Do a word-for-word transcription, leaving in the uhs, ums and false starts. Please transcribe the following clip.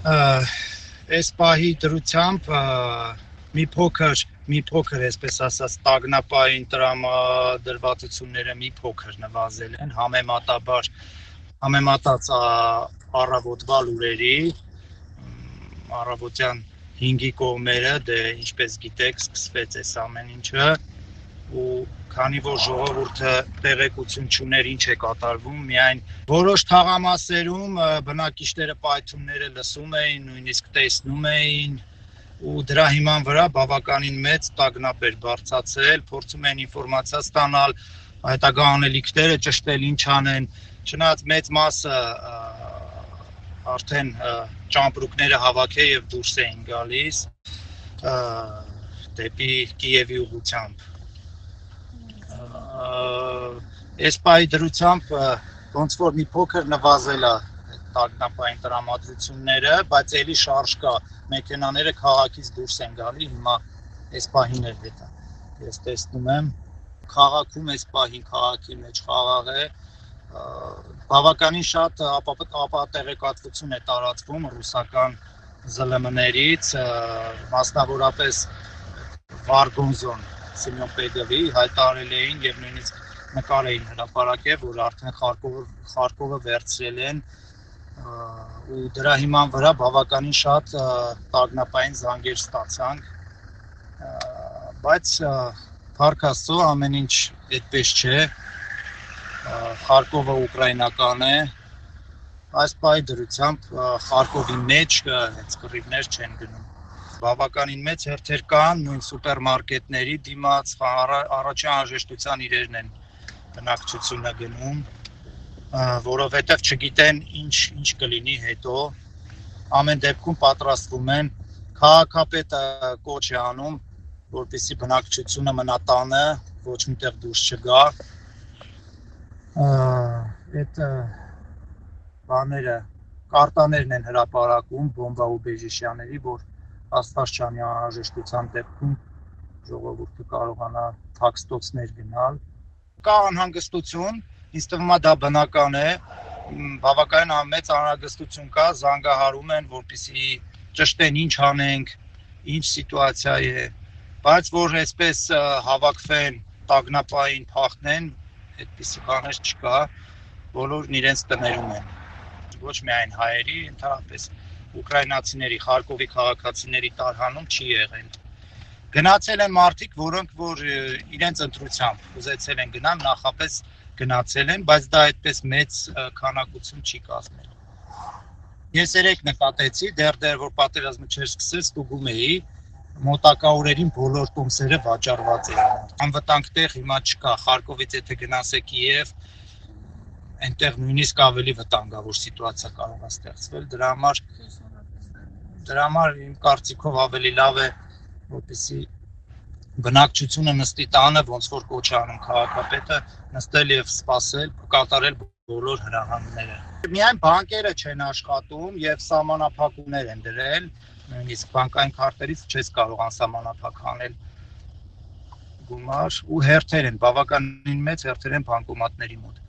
Այս պահի դրությամբ մի փոքր, մի փոքր, այսպես ասած, տագնապային տրամադրվածությունները մի փոքր նվազել են, համեմատաբար, համեմատած առավոտվա լուրերի, առավոտյան հինգի կողմերը, դե ինչպես գիտեք, սկսվեց այս ամեն ինչը, ու քանի որ ժողովուրդը տեղեկություն չուներ ինչ է կատարվում, միայն որոշ թաղամասերում բնակիչները պայթյունները լսում էին, նույնիսկ տեսնում էին, ու դրա հիման վրա բավականին մեծ տագնապ էր բարձրացել, փորձում են ինֆորմացիա ստանալ, հետագա անելիքները ճշտել ինչ անեն, չնայած մեծ մասը արդեն ճամպրուկները հավաքել եւ դուրս էին գալիս դեպի Կիևի ուղղությամբ։ Այս պահի դրությամբ ոնց որ մի փոքր նվազել է տագնապային տրամադրությունները, բայց էլի շարժ կա, մեքենաները քաղաքից դուրս են գալի, հիմա այս պահին էլ հետա։ Ես տեսնում եմ, քաղաքում այս պահին քաղաքի մեջ խաղաղ է, բավականին շատ ապատեղեկատվություն է տարածվում ռուսական զլ էմ-ներից, մասնավորապես Վարգոնզոն Սիմոն Պեգովի հայտարարել էին եւ նույնիսկ նկար էին հրապարակել, որ արդեն Խարկովը վերցրել են ու դրա հիման վրա բավականին շատ տագնապային զանգեր ստացանք, բայց փառք Աստծո ամեն ինչ այդպես չէ, Խարկովը ուկրաինական է, այս պահի դրությամբ Խարկովի մեջ հենց կռիվներ չեն գնում։ Բավականին մեծ հերթեր կան, նույն սուպերմարկետների դիմաց առաջին անհրաժեշտության իրերն են բնակչությունը գնում, որովհետև չգիտեն ինչ ինչ կլինի հետո, ամեն դեպքում պատրաստվում են, քաղաքապետը կոչ է անում, որպեսզի բնակչությունը մնա տանը, ոչ միտեղ դուրս չգա, այդ բաները, կարտաներն են հրապարակում բոմբաուբեժիշյանների, որ Աստվածչյանի անհրաժեշտության դեպքում ժողովուրդը կարողանա թաքստոցներ գնալ։ Կա անհանգստություն, ինձ թվում է դա բնական է, բավականին մեծ անհանգստություն կա, զանգահարում են, որպեսզի ճշտեն ինչ անենք, ինչ սիտուացիա է, բայց որ այսպես հավաքվեն, տագնապային փախնեն, այդպիսի բաներ չկա, բոլորն իրենց տներում են, ոչ միայն հայերի, ընդհանրապես ուկրաինացիների, Խարկովի քաղաքացիների տարհանում չի եղել։ Գնացել են մարդիկ, որոնք որ իրենց ընտրությամբ ուզեցել են գնալ, նախապես գնացել են, բայց դա այդպես մեծ քանակություն չի կազմել։ Ես երեք նկատեցի, դեռ դեռ որ պատերազմը չէր սկսել, ստուգում էի, մոտակա օրերին բոլոր տոմսերը վաճառված էին։ Անվտանգ տեղ հիմա չկա, Խարկովից եթե գնացեք Կիև, այնտեղ նույնիսկ ավելի վտանգավոր սիտուացիա կարող է ստեղծվել, դրա համար դրա համար իմ կարծիքով ավելի լավ է, որպեսզի բնակչությունը նստի տանը, ոնց որ կոչ է անում քաղաքապետը, նստել եւ սպասել, կատարել բոլոր հրահանգները։ Միայն բանկերը չեն աշխատում եւ սահմանափակումներ են դրել, նույնիսկ բանկային քարտերից չես կարող անսահմանափակ անել գումար ու հերթեր են, բավականին մեծ հերթեր են բանկոմատների մոտ։